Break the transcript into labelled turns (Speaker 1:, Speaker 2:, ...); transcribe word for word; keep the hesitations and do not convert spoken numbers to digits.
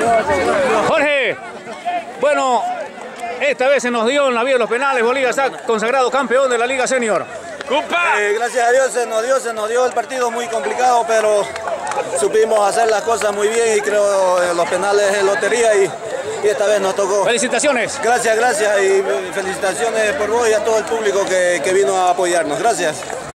Speaker 1: Jorge, bueno, esta vez se nos dio en la vía de los penales. Bolívar está consagrado campeón de la Liga Senior.
Speaker 2: Eh, gracias a Dios se nos dio, se nos dio el partido muy complicado, pero supimos hacer las cosas muy bien y creo que los penales es lotería y, y esta vez nos tocó.
Speaker 1: Felicitaciones.
Speaker 2: Gracias, gracias y felicitaciones por vos y a todo el público que, que vino a apoyarnos. Gracias.